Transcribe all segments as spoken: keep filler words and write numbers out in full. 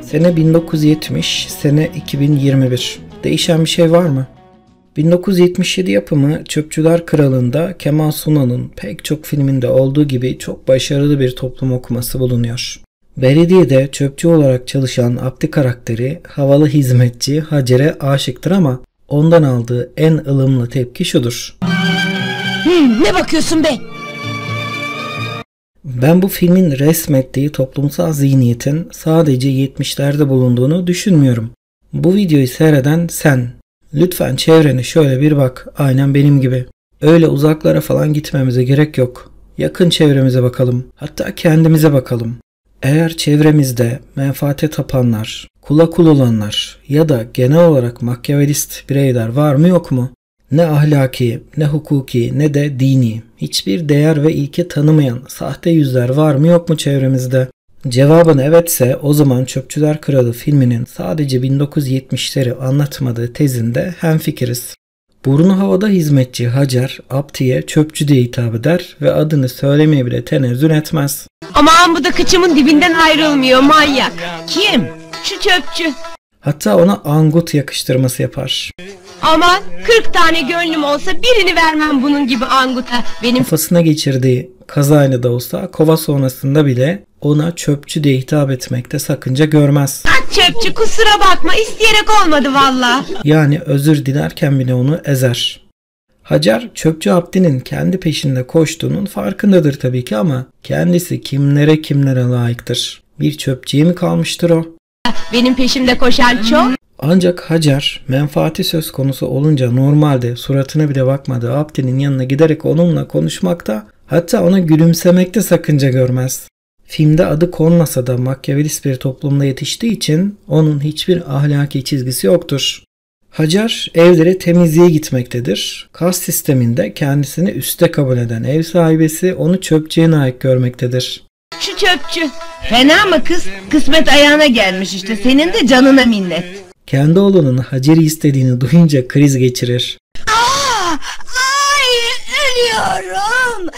Sene bin dokuz yüz yetmiş, sene iki bin yirmi bir. Değişen bir şey var mı? bin dokuz yüz yetmiş yedi yapımı Çöpçüler Kralı'nda Kemal Sunal'ın pek çok filminde olduğu gibi çok başarılı bir toplum okuması bulunuyor. Belediyede çöpçü olarak çalışan Abdi karakteri havalı hizmetçi Hacer'e aşıktır ama ondan aldığı en ılımlı tepki şudur. Hmm, ne bakıyorsun be? Ben bu filmin resmettiği toplumsal zihniyetin sadece yetmişlerde bulunduğunu düşünmüyorum. Bu videoyu seyreden sen, lütfen çevrene şöyle bir bak, aynen benim gibi. Öyle uzaklara falan gitmemize gerek yok. Yakın çevremize bakalım, hatta kendimize bakalım. Eğer çevremizde menfaate tapanlar, kula kul olanlar ya da genel olarak makyavelist bireyler var mı yok mu? Ne ahlaki, ne hukuki, ne de dini, hiçbir değer ve ilke tanımayan sahte yüzler var mı yok mu çevremizde? Cevabın evetse o zaman Çöpçüler Kralı filminin sadece bin dokuz yüz yetmişleri anlatmadığı tezinde hemfikiriz. Burnu havada hizmetçi Hacer, Abdi'ye çöpçü diye hitap eder ve adını söylemeye bile tenezzül etmez. Aman bu da kıçımın dibinden ayrılmıyor manyak. Kim? Şu çöpçü. Hatta ona angut yakıştırması yapar. Aman kırk tane gönlüm olsa birini vermem bunun gibi anguta. Benim Kafasına geçirdiği kazayla da olsa kova sonrasında bile ona çöpçü diye hitap etmekte sakınca görmez. çöpçü kusura bakma, isteyerek olmadı valla. Yani özür dilerken bile onu ezer. Hacer çöpçü Abdi'nin kendi peşinde koştuğunun farkındadır tabii ki ama kendisi kimlere kimlere layıktır. Bir çöpçüye mi kalmıştır o? Benim peşimde koşan çok. Ancak Hacer menfaati söz konusu olunca normalde suratına bile bakmadığı Abdi'nin yanına giderek onunla konuşmakta, hatta ona gülümsemekte sakınca görmez. Filmde adı konmasa da makyavelist bir toplumda yetiştiği için onun hiçbir ahlaki çizgisi yoktur. Hacer evlere temizliğe gitmektedir. Kas sisteminde kendisini üste kabul eden ev sahibesi onu çöpçüye layık görmektedir. Şu çöpçü. Fena mı kız? Kısmet ayağına gelmiş işte, senin de canına minnet. Kendi oğlunun Hacer'i istediğini duyunca kriz geçirir. Aa, ay ölüyorum.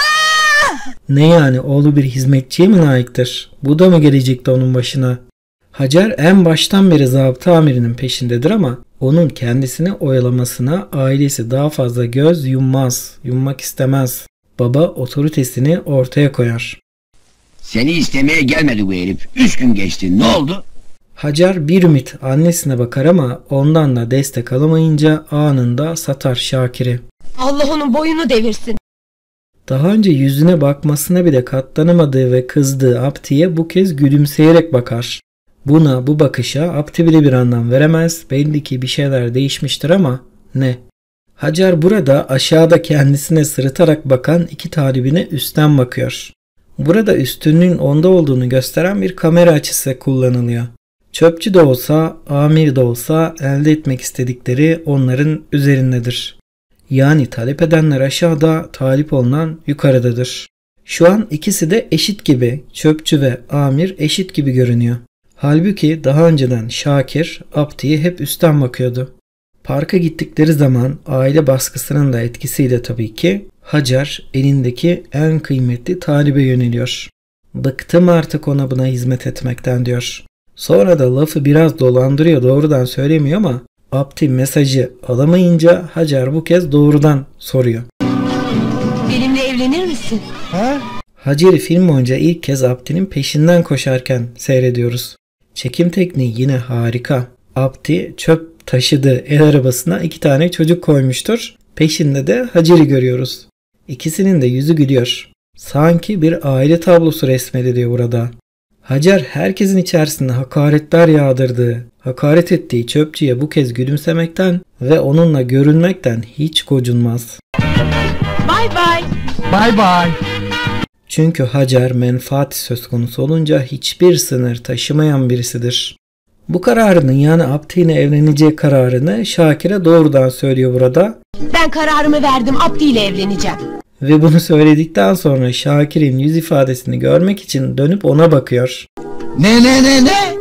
Aa! Ne yani, oğlu bir hizmetçiye mi layıktır? Bu da mı gelecekti onun başına? Hacer en baştan beri zabıta amirinin peşindedir ama onun kendisini oyalamasına ailesi daha fazla göz yummaz, yummak istemez. Baba otoritesini ortaya koyar. Seni istemeye gelmedi bu herif. Üç gün geçti. Ne oldu? Hacer bir ümit annesine bakar ama ondan da destek alamayınca anında satar Şakir'i. Allah onun boyunu devirsin. Daha önce yüzüne bakmasına bile katlanamadığı ve kızdığı Abdi'ye bu kez gülümseyerek bakar. Buna, bu bakışa Abdi bile bir anlam veremez. Belli ki bir şeyler değişmiştir ama ne? Hacer burada aşağıda kendisine sırıtarak bakan iki talibine üstten bakıyor. Burada üstünlüğün onda olduğunu gösteren bir kamera açısı kullanılıyor. Çöpçü de olsa, amir de olsa elde etmek istedikleri onların üzerindedir. Yani talep edenler aşağıda, talip olunan yukarıdadır. Şu an ikisi de eşit gibi, çöpçü ve amir eşit gibi görünüyor. Halbuki daha önceden Şakir, Abdi'ye hep üstten bakıyordu. Parka gittikleri zaman aile baskısının da etkisiyle tabii ki Hacer elindeki en kıymetli talibe yöneliyor. Bıktım artık ona buna hizmet etmekten diyor. Sonra da lafı biraz dolandırıyor, doğrudan söylemiyor ama Abdi mesajı alamayınca Hacer bu kez doğrudan soruyor. Benimle evlenir misin? Ha? Hacer'i film boyunca ilk kez Abdi'nin peşinden koşarken seyrediyoruz. Çekim tekniği yine harika. Abdi çöp taşıdığı el arabasına iki tane çocuk koymuştur. Peşinde de Hacer'i görüyoruz. İkisinin de yüzü gülüyor. Sanki bir aile tablosu resmediliyor burada. Hacer herkesin içerisinde hakaretler yağdırdığı, hakaret ettiği çöpçüye bu kez gülümsemekten ve onunla görünmekten hiç gocunmaz. Bye bye. Bye bye. Çünkü Hacer menfaat söz konusu olunca hiçbir sınır taşımayan birisidir. Bu kararını, yani Abdi ile evleneceği kararını Şakir'e doğrudan söylüyor burada. Ben kararımı verdim, Abdi ile evleneceğim. Ve bunu söyledikten sonra Şakir'in yüz ifadesini görmek için dönüp ona bakıyor. Ne ne ne ne?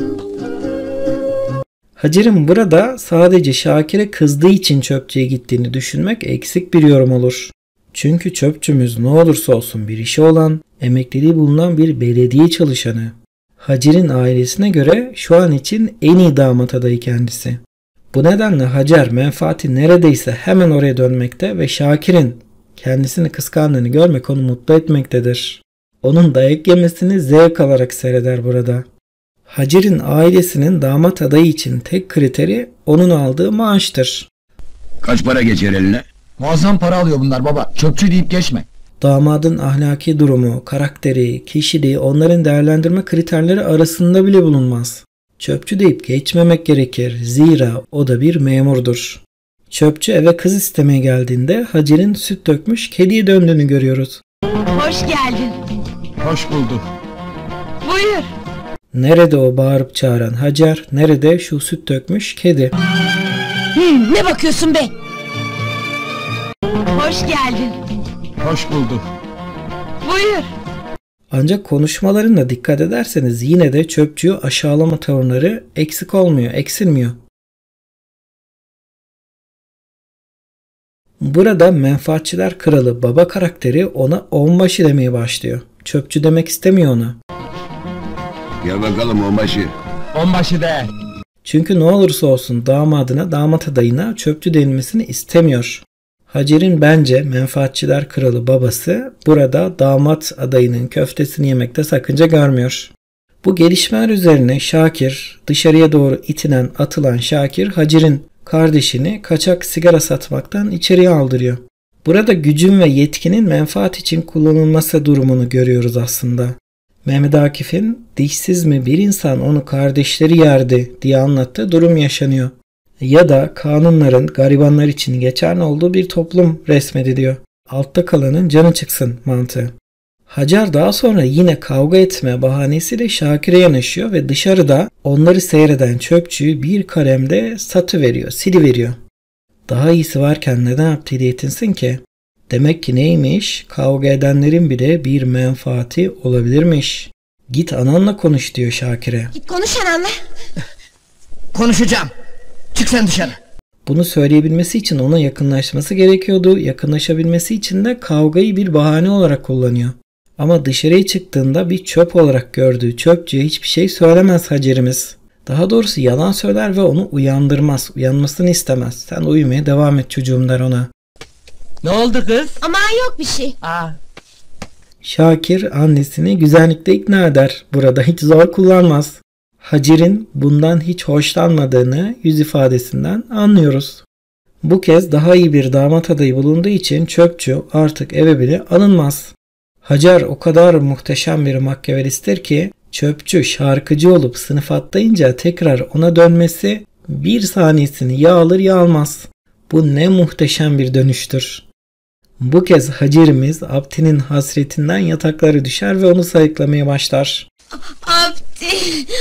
Hacer'in burada sadece Şakir'e kızdığı için çöpçüye gittiğini düşünmek eksik bir yorum olur. Çünkü çöpçümüz ne olursa olsun bir işi olan, emekliliği bulunan bir belediye çalışanı. Hacer'in ailesine göre şu an için en iyi damat adayı kendisi. Bu nedenle Hacer menfaati neredeyse hemen oraya dönmekte ve Şakir'in kendisini kıskandığını görmek onu mutlu etmektedir. Onun dayak yemesini zevk alarak seyreder burada. Hacer'in ailesinin damat adayı için tek kriteri onun aldığı maaştır. Kaç para geçer eline? Muazzam para alıyor bunlar baba. Çöpçü deyip geçme. Damadın ahlaki durumu, karakteri, kişiliği onların değerlendirme kriterleri arasında bile bulunmaz. Çöpçü deyip geçmemek gerekir. Zira o da bir memurdur. Çöpçü eve kız istemeye geldiğinde Hacer'in süt dökmüş kediye döndüğünü görüyoruz. Hoş geldin. Hoş bulduk. Buyur. Nerede o bağırıp çağıran Hacer, nerede şu süt dökmüş kedi? Hmm, ne bakıyorsun be? Hoş geldin. Hoş bulduk. Buyur. Ancak konuşmalarına dikkat ederseniz yine de çöpçüyü aşağılama tavırları eksik olmuyor, eksilmiyor. Burada menfaatçiler kralı baba karakteri ona onbaşı demeye başlıyor. Çöpçü demek istemiyor ona. Gel bakalım onbaşı. Onbaşı de. Çünkü ne olursa olsun damadına, damat adayına çöpçü denilmesini istemiyor. Hacer'in bence menfaatçiler kralı babası burada damat adayının köftesini yemekte sakınca görmüyor. Bu gelişmeler üzerine Şakir, dışarıya doğru itinen atılan Şakir, Hacer'in kardeşini kaçak sigara satmaktan içeriye aldırıyor. Burada gücün ve yetkinin menfaat için kullanılması durumunu görüyoruz aslında. Mehmet Akif'in dişsiz mi bir insan onu kardeşleri yerdi diye anlattığı durum yaşanıyor. Ya da kanunların garibanlar için geçerli olduğu bir toplum resmediliyor. Altta kalanın canı çıksın mantığı. Hacer daha sonra yine kavga etme bahanesiyle Şakir'e yanaşıyor ve dışarıda onları seyreden çöpçüyü bir kalemde satıveriyor, siliveriyor. Daha iyisi varken neden yaptığıyla yetinsin ki? Demek ki neymiş? Kavga edenlerin bile bir menfaati olabilirmiş. Git ananla konuş diyor Şakir'e. Git konuş ananla. Konuşacağım. Çık sen dışarı. Bunu söyleyebilmesi için ona yakınlaşması gerekiyordu. Yakınlaşabilmesi için de kavgayı bir bahane olarak kullanıyor. Ama dışarıya çıktığında bir çöp olarak gördüğü çöpçüye hiçbir şey söylemez Hacer'imiz. Daha doğrusu yalan söyler ve onu uyandırmaz. Uyanmasını istemez. Sen uyumaya devam et çocuğum der ona. Ne oldu kız? Aman yok bir şey. Aa. Şakir annesini güzellikle ikna eder. Burada hiç zor kullanmaz. Hacer'in bundan hiç hoşlanmadığını yüz ifadesinden anlıyoruz. Bu kez daha iyi bir damat adayı bulunduğu için çöpçü artık eve bile alınmaz. Hacer o kadar muhteşem bir makyavelisttir ki çöpçü şarkıcı olup sınıf atlayınca tekrar ona dönmesi bir saniyesini ya alır ya almaz. Bu ne muhteşem bir dönüştür. Bu kez Hacer'imiz Abdi'nin hasretinden yatakları düşer ve onu sayıklamaya başlar. Abdi.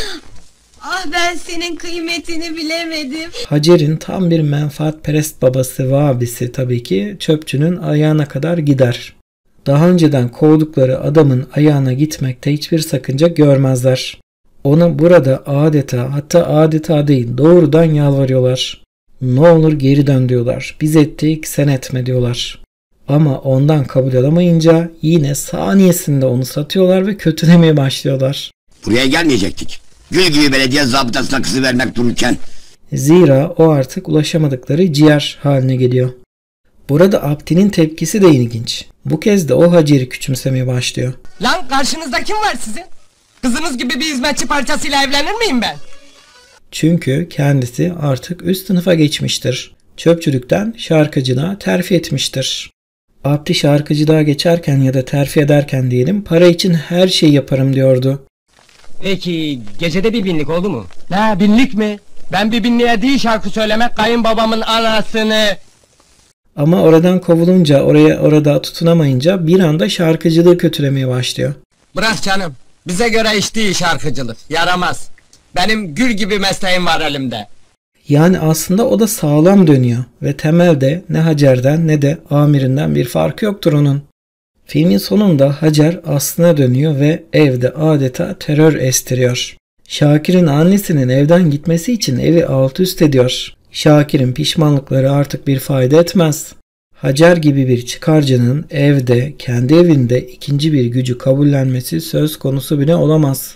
Ah ben senin kıymetini bilemedim. Hacer'in tam bir menfaatperest babası ve abisi tabii ki çöpçünün ayağına kadar gider. Daha önceden kovdukları adamın ayağına gitmekte hiçbir sakınca görmezler. Ona burada adeta hatta adeta değil doğrudan yalvarıyorlar. Ne olur geri dön diyorlar. Biz ettik sen etme diyorlar. Ama ondan kabul alamayınca yine saniyesinde onu satıyorlar ve kötülemeye başlıyorlar. Buraya gelmeyecektik. Gül gibi belediye zabıtasına kızı vermek dururken. Zira o artık ulaşamadıkları ciğer haline geliyor. Burada Abdi'nin tepkisi de ilginç. Bu kez de o Hacer'i küçümsemeye başlıyor. Lan karşınızda kim var sizin? Kızınız gibi bir hizmetçi parçasıyla evlenir miyim ben? Çünkü kendisi artık üst sınıfa geçmiştir. Çöpçülükten şarkıcılığa terfi etmiştir. Abdi şarkıcılığa geçerken ya da terfi ederken diyelim para için her şeyi yaparım diyordu. Peki gecede bir binlik oldu mu? Ne binlik mi? Ben bir binliğe değil şarkı söylemek kayınbabamın anasını... Ama oradan kovulunca, oraya orada tutunamayınca bir anda şarkıcılığı kötülemeye başlıyor. Bırak canım. Bize göre iş değil şarkıcılık. Yaramaz. Benim gül gibi mesleğim var elimde. Yani aslında o da sağlam dönüyor ve temelde ne Hacer'den ne de amirinden bir farkı yoktur onun. Filmin sonunda Hacer aslına dönüyor ve evde adeta terör estiriyor. Şakir'in annesinin evden gitmesi için evi alt üst ediyor. Şakir'in pişmanlıkları artık bir fayda etmez. Hacer gibi bir çıkarcının evde, kendi evinde ikinci bir gücü kabullenmesi söz konusu bile olamaz.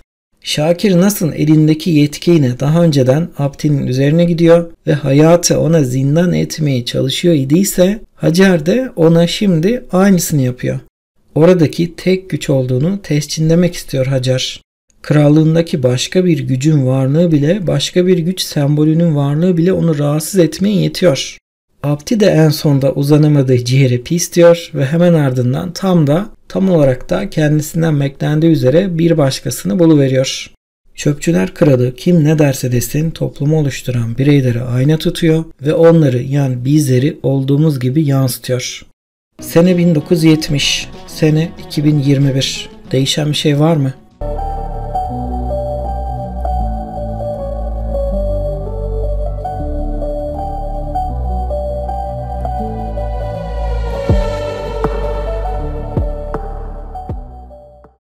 Şakir nasıl elindeki yetkiyle daha önceden Abdi'nin üzerine gidiyor ve hayatı ona zindan etmeye çalışıyor idiyse, Hacer de ona şimdi aynısını yapıyor. Oradaki tek güç olduğunu tescillemek istiyor Hacer. Krallığındaki başka bir gücün varlığı bile, başka bir güç sembolünün varlığı bile onu rahatsız etmeye yetiyor. Abdi de en sonda uzanamadığı ciğeri pis diyor ve hemen ardından tam da tam olarak da kendisinden beklendiği üzere bir başkasını buluveriyor. Çöpçüler Kralı kim ne derse desin toplumu oluşturan bireyleri ayna tutuyor ve onları, yani bizleri olduğumuz gibi yansıtıyor. Sene bin dokuz yüz yetmiş, sene iki bin yirmi bir. Değişen bir şey var mı?